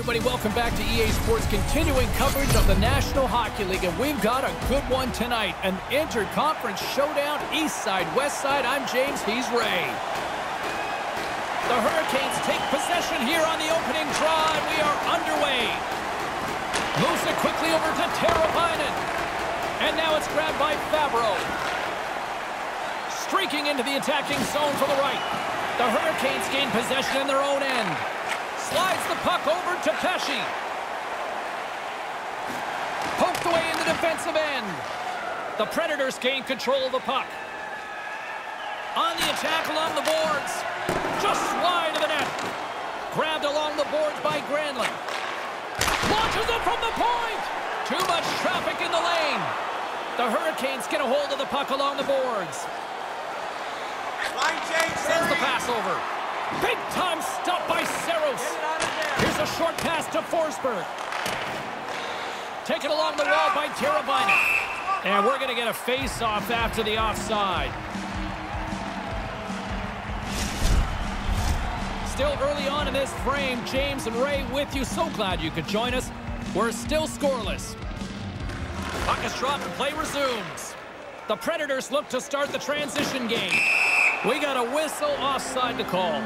everybody, welcome back to EA Sports, continuing coverage of the National Hockey League, and we've got a good one tonight, an interconference showdown, east side, west side. I'm James, he's Ray. The Hurricanes take possession here on the opening draw, and we are underway. Moves it quickly over to Teravainen, and now it's grabbed by Fabro. Streaking into the attacking zone to the right. The Hurricanes gain possession in their own end. Slides the puck over to Pesce. Poked away in the defensive end. The Predators gain control of the puck. On the attack along the boards. Just wide of the net. Grabbed along the boards by Granlund. Launches it from the point. Too much traffic in the lane. The Hurricanes get a hold of the puck along the boards. Sends the pass over. Big time stop by Saros. Here's a short pass to Forsberg. Taken along the wall by Teravainen. And we're going to get a face-off after the offside. Still early on in this frame, James and Ray with you. So glad you could join us. We're still scoreless. Puck is dropped and play resumes. The Predators look to start the transition game. We got a whistle offside to call.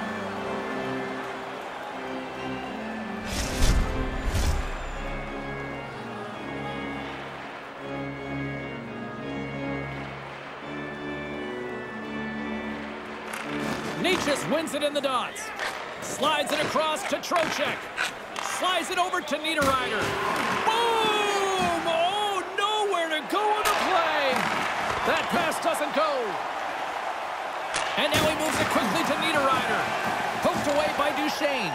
Necas wins it in the dots. Slides it across to Trocheck. Slides it over to Niederreiter. Boom! Oh, nowhere to go on the play. That pass doesn't go. And now he moves it quickly to Niederreiter. Poked away by Duchesne.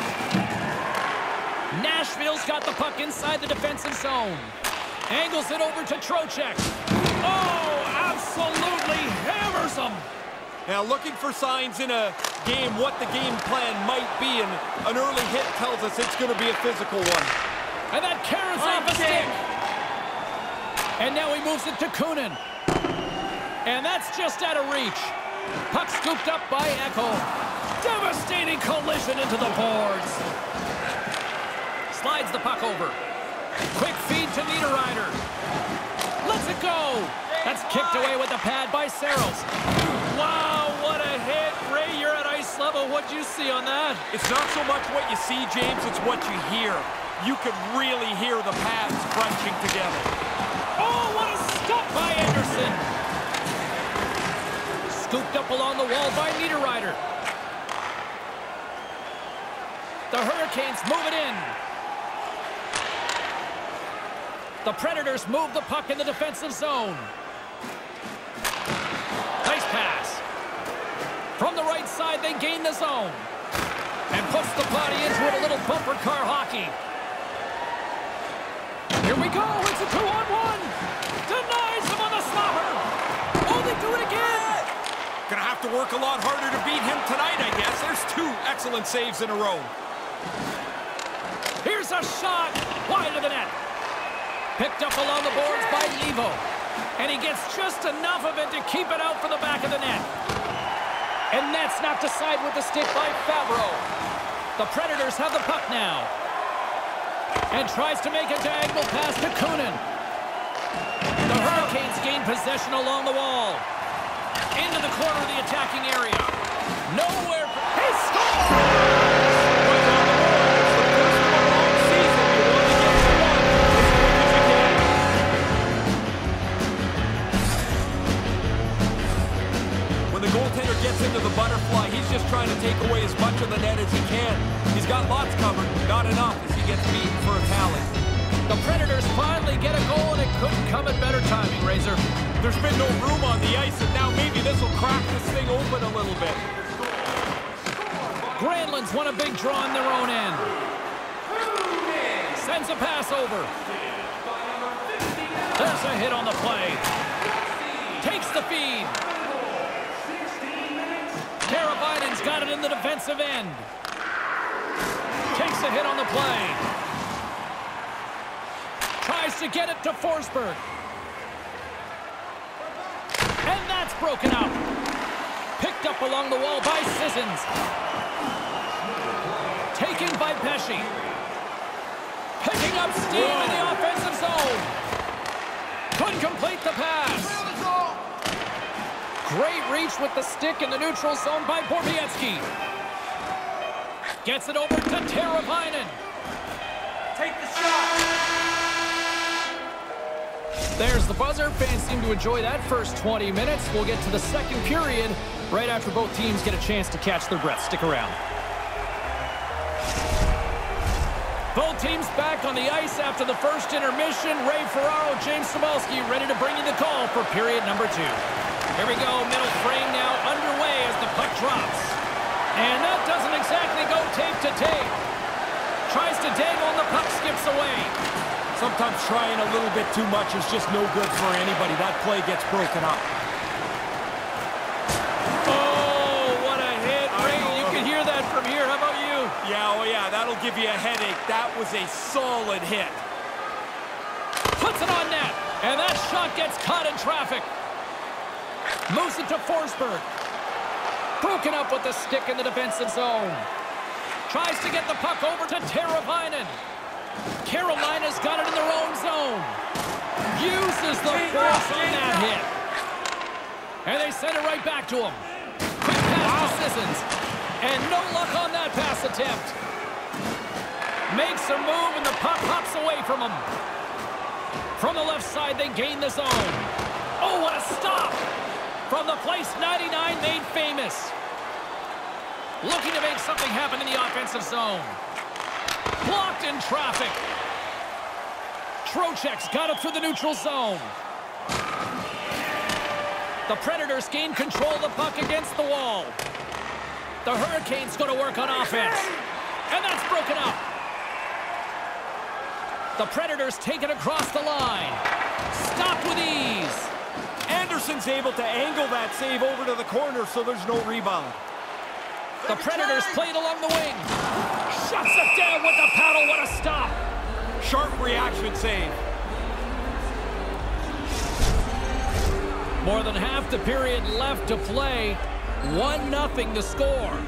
Nashville's got the puck inside the defensive zone. Angles it over to Trocheck. Oh, absolutely hammers him. Now looking for signs in a game what the game plan might be, and an early hit tells us it's going to be a physical one. And that carries off a stick. And now he moves it to Kunin. And that's just out of reach. Puck scooped up by Echo. Devastating collision into the boards. Slides the puck over. Quick feed to Niederreiter. Lets it go. That's kicked away with the pad by Saros. Wow, what a hit. Ray, you're at ice level. What'd you see on that? It's not so much what you see, James, it's what you hear. You could really hear the pads crunching together. Oh, what a stop by Anderson. Scooped up along the wall by Niederreiter. The Hurricanes move it in. The Predators move the puck in the defensive zone. Nice pass. From the right side, they gain the zone. And puts the body into it, a little bumper car hockey. Here we go, it's a 2-on-1. Denies him on the slobber. Oh, they do it again. Gonna have to work a lot harder to beat him tonight, I guess. There's two excellent saves in a row. Here's a shot wide of the net. Picked up along the boards by Levo. And he gets just enough of it to keep it out for the back of the net. And that's knocked aside with the stick by Fabro. The Predators have the puck now. And tries to make a diagonal pass to Kunin. The Hurricanes gain possession along the wall. Into the corner of the attacking area. Nowhere. He scores! When the goaltender gets into the butterfly, he's just trying to take away as much of the net as he can. He's got lots covered, not enough as he gets beaten for a tally. The Predators finally get a goal, and it couldn't come at better timing, Razor. There's been no room on the ice, and now maybe this will crack this thing open a little bit. Granlund's won a big draw in their own end. Sends a pass over. There's a hit on the play. Takes the feed. Teravainen's got it in the defensive end. Takes a hit on the play. Tries to get it to Forsberg. And that's broken out. Picked up along the wall by Sissons. Taken by Pesce. Picking up steam in the offensive zone. Couldn't complete the pass. Great reach with the stick in the neutral zone by Borowiecki. Gets it over to Teravainen. Take the shot. There's the buzzer. Fans seem to enjoy that first 20 minutes. We'll get to the second period right after both teams get a chance to catch their breath. Stick around. Both teams back on the ice after the first intermission. Ray Ferraro, James Cybulski ready to bring you the call for period number 2. Here we go. Middle frame now underway as the puck drops. And that doesn't exactly go tape to tape. Tries to dangle and the puck skips away. Sometimes trying a little bit too much is just no good for anybody. That play gets broken up. Oh, what a hit. Ray, you can hear that from here. How about you? Yeah, oh yeah, that'll give you a headache. That was a solid hit. Puts it on net. And that shot gets caught in traffic. Moves it to Forsberg. Broken up with the stick in the defensive zone. Tries to get the puck over to Teravainen. Carolina's got it in their own zone. Uses the force on that hit. And they send it right back to him. Quick pass to Sissons. And no luck on that pass attempt. Makes a move and the puck hops away from him. From the left side, they gain the zone. Oh, what a stop! From the place 99 made famous. Looking to make something happen in the offensive zone. Blocked in traffic. Trocheck's got it through the neutral zone. The Predators gain control of the puck against the wall. The Hurricanes go to work on offense. And that's broken up. The Predators take it across the line. Stopped with ease. Anderson's able to angle that save over to the corner so there's no rebound. The Predators played along the wing. Shuts it down with the paddle. What a stop. Sharp reaction save. More than half the period left to play. 1-0 to score.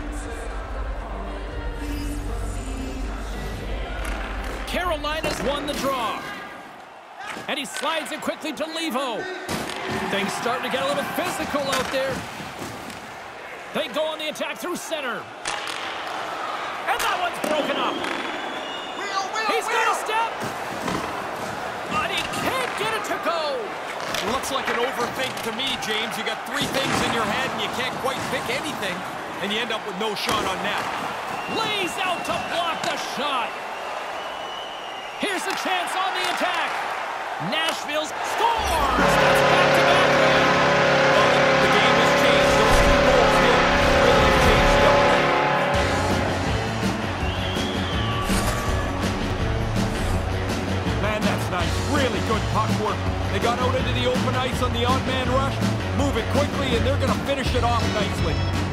Carolina's won the draw. And he slides it quickly to Levo. Things starting to get a little physical out there. They go on the attack through center. And that one's broken up. He's got a step. But he can't get it to go. It looks like an overthink to me, James. You got 3 things in your head and you can't quite pick anything. And you end up with no shot on net. Lays out to block the shot. Here's a chance on the attack. Nashville's scores. That's back-to-back. The game has changed. Those 2 goals here really have changed the play. Man, that's nice. Really good puck work. They got out into the open ice on the odd man rush. Move it quickly, and they're going to finish it off nicely.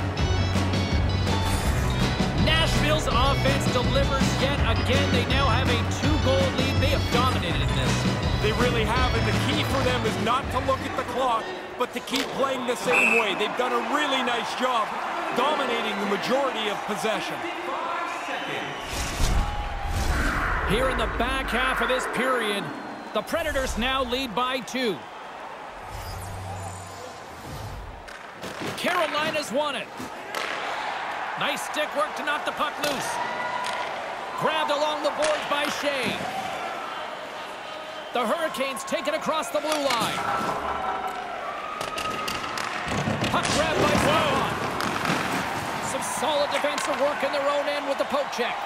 Nashville's offense delivers yet again. They now have a 2-goal lead. They have dominated in this. They really have, and the key for them is not to look at the clock, but to keep playing the same way. They've done a really nice job dominating the majority of possession. Here in the back half of this period, the Predators now lead by 2. Carolina's won it. Nice stick work to knock the puck loose. Grabbed along the boards by Shea. The Hurricanes take it across the blue line. Puck grabbed by Stepan. Some solid defensive work in their own end with the poke check.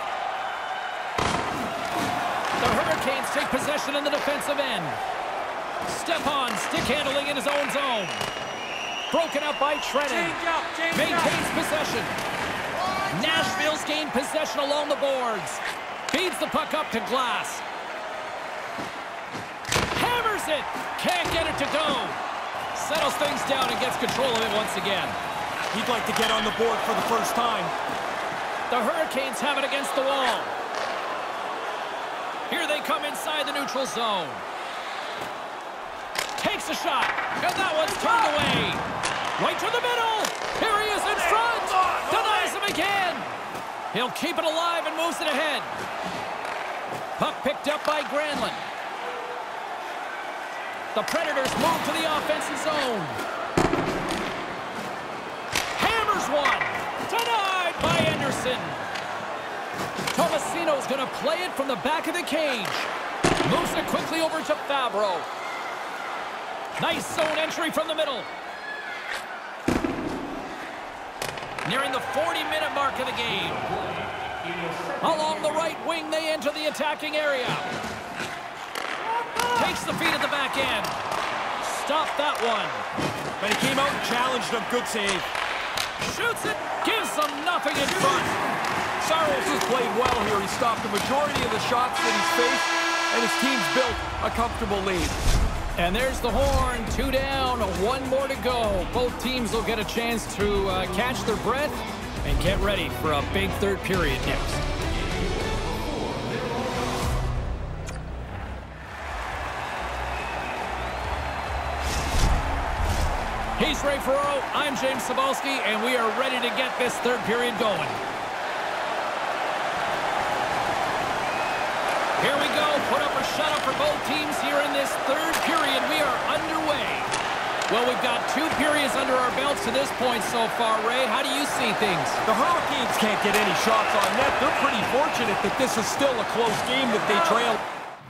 The Hurricanes take possession in the defensive end. Stepan stick handling in his own zone. Broken up by Trennan. Maintains possession. Nashville's gained possession along the boards. Feeds the puck up to Glass. Hammers it. Can't get it to go. Settles things down and gets control of it once again. He'd like to get on the board for the first time. The Hurricanes have it against the wall. Here they come inside the neutral zone. Takes a shot. And that one's turned away. Right to the middle. Here he is in front. Denies him again. He'll keep it alive and moves it ahead. Puck picked up by Granlund. The Predators move to the offensive zone. Hammers one. Denied by Anderson. Tomasino's going to play it from the back of the cage. Moves it quickly over to Fabro. Nice zone entry from the middle. Nearing the 40-minute mark of the game. Along the right wing, they enter the attacking area. Takes the feed at the back end. Stop that one. But he came out and challenged him. Good save. Shoots it. Gives them nothing in front. Saros has played well here. He stopped the majority of the shots that he's faced, and his team's built a comfortable lead. And there's the horn. 2 down, 1 more to go. Both teams will get a chance to catch their breath and get ready for a big third period next. He's Ray Ferraro, I'm James Cybulski, and we are ready to get this third period going. Here we go, put up or shut up for both teams here in this third period. We are underway. Well, we've got 2 periods under our belts to this point so far. Ray, how do you see things? The Hurricanes can't get any shots on net. They're pretty fortunate that this is still a close game that they trail.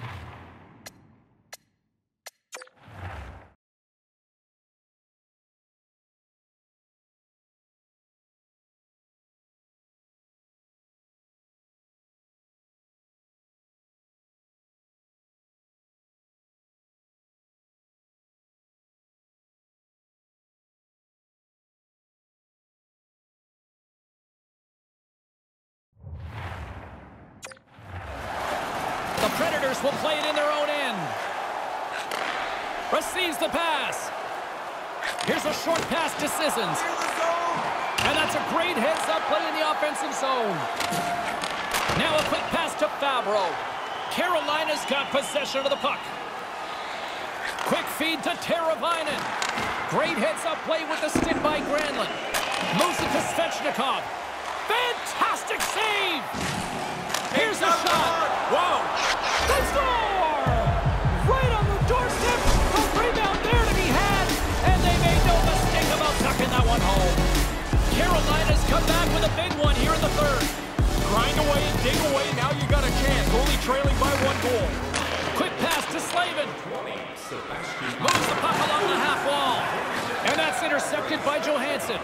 The Predators will play it in their own end. Receives the pass. Here's a short pass to Sissons. And that's a great heads-up play in the offensive zone. Now a quick pass to Fabro. Carolina's got possession of the puck. Quick feed to Teravainen. Great heads-up play with the stick by Granlund. Moves it to Svechnikov. Fantastic save! Here's a shot. Wow! They score! Right on the doorstep. A rebound there to be had. And they made no mistake about tucking that one home. Carolina's come back with a big one here in the third. Grind away and dig away. Now you got a chance. Only trailing by 1 goal. Quick pass to Slavin. Moves the puck along the half wall. And that's intercepted by Johansson.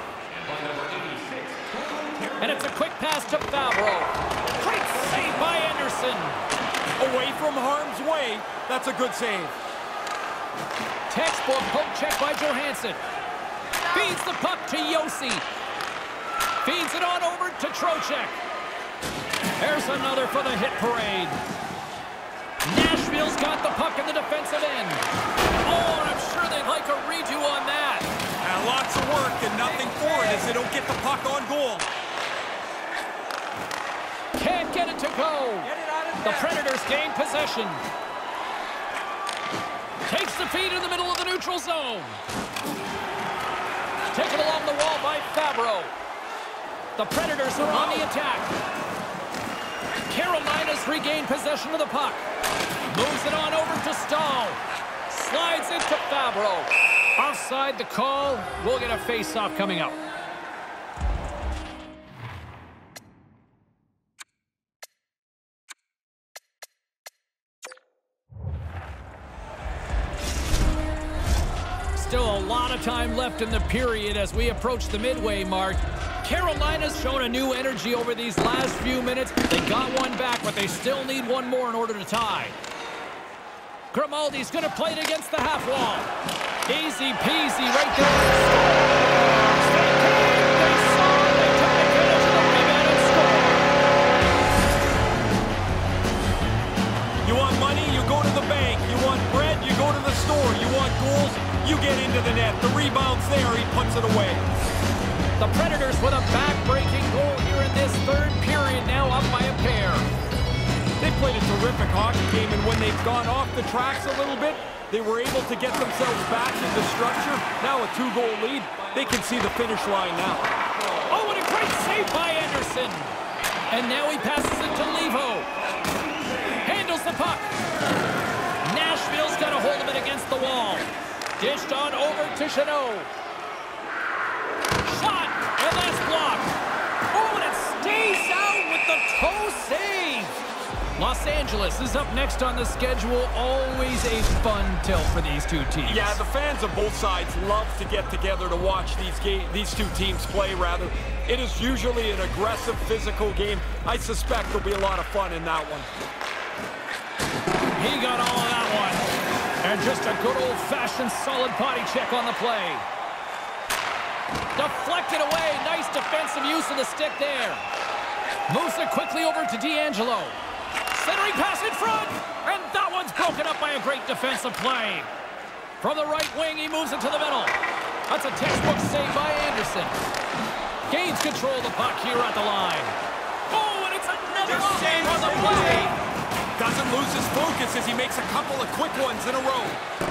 And it's a quick pass to Fabro. Great save by Anderson. Away from harm's way. That's a good save. Textbook poke check by Johansson. Feeds the puck to Yossi. Feeds it on over to Trocheck. There's another for the hit parade. Nashville's got the puck in the defensive end. Oh, and I'm sure they'd like a redo on that. Lots of work and nothing for it as they don't get the puck on goal. Can't get it to go. The Predators gain possession. Takes the feed in the middle of the neutral zone. Taken along the wall by Fabro. The Predators are on the attack. Carolina's regained possession of the puck. Moves it on over to Stahl. Slides it to Fabro. Offside the call. We'll get a face-off coming up. Still a lot of time left in the period as we approach the midway mark. Carolina's shown a new energy over these last few minutes. They got one back, but they still need one more in order to tie. Grimaldi's going to play it against the half wall. Easy peasy right there. They saw it. They took advantage of the rebound and scored. You want money, you go to the bank. You want bread, you go to the store. You want goals, you get into the net. The rebound's there, he puts it away. The Predators with a back-breaking goal here in this third period, now up by a pair. They played a terrific hockey game, and when they've gone off the tracks a little bit, they were able to get themselves back into structure. Now a 2-goal lead. They can see the finish line now. Oh, what a great save by Anderson. And now he passes it to Levo. Handles puck. Nashville's got a hold of it against the wall. Dished on over to Chanot. Shot, and that's blocked. Oh, and it stays out with the toe save. Los Angeles is up next on the schedule. Always a fun tilt for these two teams. Yeah, the fans of both sides love to get together to watch these two teams play, rather. It is usually an aggressive, physical game. I suspect there'll be a lot of fun in that one. He got all of that one. And just a good old-fashioned solid body check on the play. Deflected away. Nice defensive use of the stick there. Moves it quickly over to DeAngelo. Centering pass in front. And that one's broken up by a great defensive play. From the right wing, he moves it to the middle. That's a textbook save by Anderson. Gains control of the puck here at the line. Oh, and it's another save on the play. Doesn't lose his focus as he makes a couple of quick ones in a row.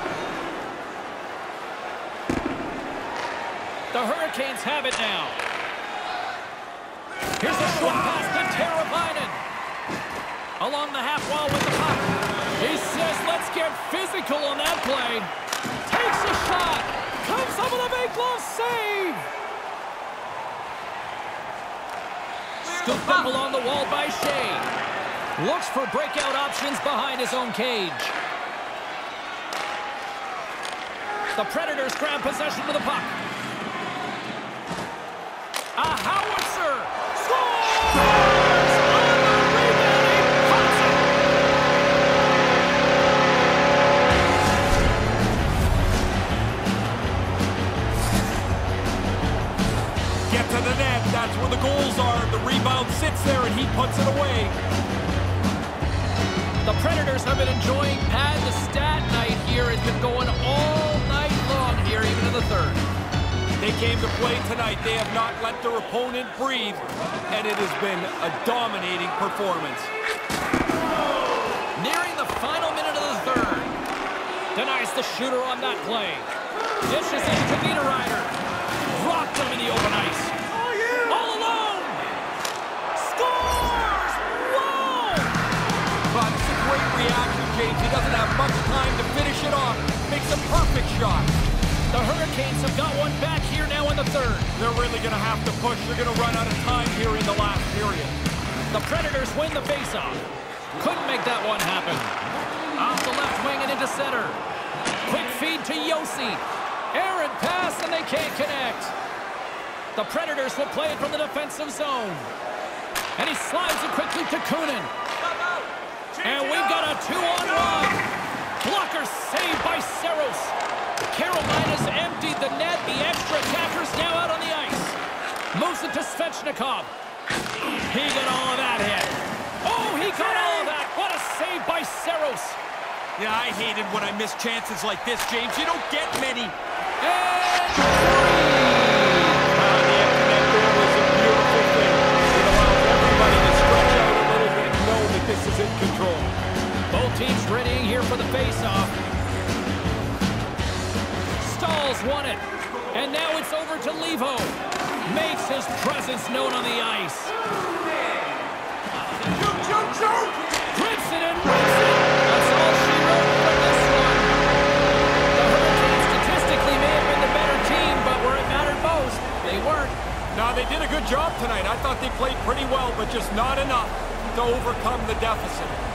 The Hurricanes have it now. Here's a short pass to Teravainen. Along the half wall with the puck. He says, let's get physical on that play. Takes a shot. Comes up with a big glove save. Scooped up along the wall by Shea. Looks for breakout options behind his own cage. The Predators grab possession with the puck. A howitzer! Scores! On the rebounding Hudson! Get to the net. That's where the goals are. The rebound sits there, and he puts it away. The Predators have been enjoying pad the stat night here. It's been going all night long here, even in the third. They came to play tonight. They have not let their opponent breathe, and it has been a dominating performance. Nearing the final minute of the third. Denies the shooter on that play. Dishes into Niederreiter. Rocked him in the open ice. All alone! Scores! Whoa! But it's a great reaction, James. He doesn't have much time to finish it off. Makes a perfect shot. The Hurricanes have got one back here now in the third. They're really going to have to push. They're going to run out of time here in the last period. The Predators win the faceoff. Couldn't make that one happen. Off the left wing and into center. Quick feed to Yossi. Errant pass, and they can't connect. The Predators will play it from the defensive zone. And he slides it quickly to Kunin. And we've got a 2-on-1. Blocker saved by Saros. Carolina's emptied the net. The extra attackers now out on the ice. Moves it to Svechnikov. He got all of that hit. Oh, he got all of that. What a save by Saros. Yeah, I hate it when I miss chances like this, James. You don't get many. And The empty net goal is a beautiful thing. It allows everybody to stretch out a little bit and know that this is in control. both teams readying here for the face-off. Stahls won it. And now it's over to Levo. Makes his presence known on the ice. Grips it and rips it. That's all she wrote from this one. The Hurricanes statistically may have been the better team, but where it mattered most, they weren't. No, they did a good job tonight. I thought they played pretty well, but just not enough to overcome the deficit.